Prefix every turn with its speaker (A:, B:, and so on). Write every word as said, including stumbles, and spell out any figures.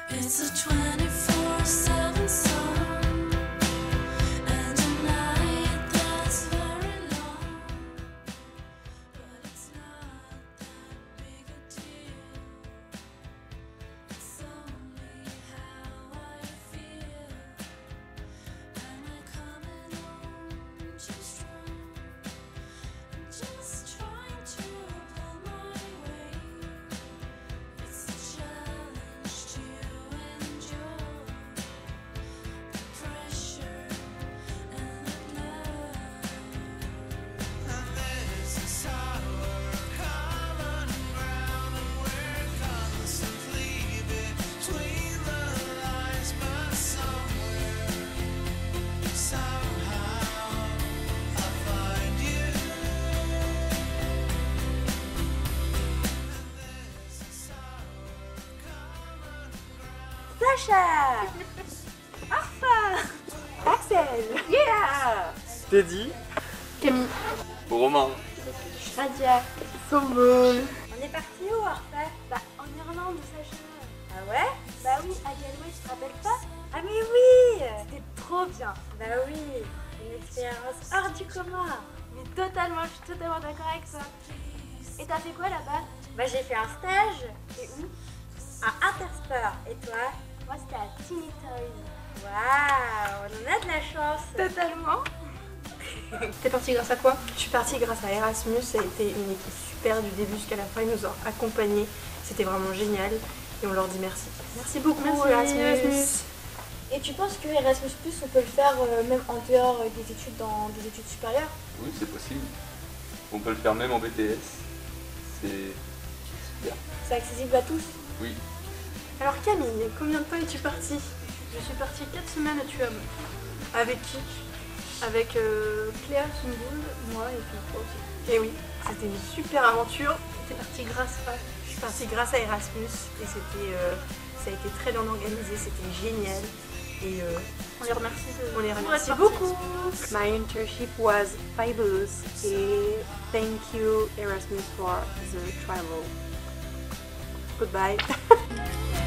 A: It's a twenty-four seven song, and a night that's very long, but it's not that big a deal. It's only how I feel. Am I coming home too strong? I'm just trying to pull my weight. It's a challenge to endure the pressure and the love. And there's a sour common ground, and we're constantly between the lines, but somewhere, somehow, I find you. And there's a sour common ground.
B: Sacha. Arfa. Axel. Yeah.
C: Teddy,
B: Camille.
C: Romain,
B: Radia.
C: Samuel.
B: On est parti où, Arfa? Bah, en Irlande, Sacha. Ah ouais? Bah oui, à Galway, tu te rappelles pas? Ah mais oui. C'était trop bien. Bah oui, une expérience hors du commun. Mais totalement, je suis totalement d'accord avec toi. Et t'as fait quoi là-bas? Bah j'ai fait un stage. Et où? À Intersport. Et toi? Moi c'était à Teeny Toys. Waouh, on en a de la chance. Totalement.
D: T'es partie grâce à quoi? Je suis partie grâce à Erasmus, ça a été une équipe super du début jusqu'à la fin, ils nous ont accompagnés, c'était vraiment génial et on leur dit merci. Merci beaucoup
B: Merci,
D: Erasmus.
B: Et tu penses que Erasmus plus, on peut le faire euh, même en dehors euh, des études, dans des études supérieures?
E: Oui, c'est possible. On peut le faire même en B T S. C'est super.
B: C'est accessible à tous?
E: Oui.
D: Alors Camille, combien de temps es-tu partie? Je suis partie quatre semaines à Tuam. Avec qui? Avec euh, Cléa Sumboul, moi et puis toi aussi. Et oui, c'était une super aventure. T'es partie grâce à... Je suis partie grâce à Erasmus et c'était, euh, ça a été très bien organisé, c'était génial. Et euh, on les remercie, de... on les remercie beaucoup.
F: My internship was fabulous and thank you Erasmus for the travel. Goodbye.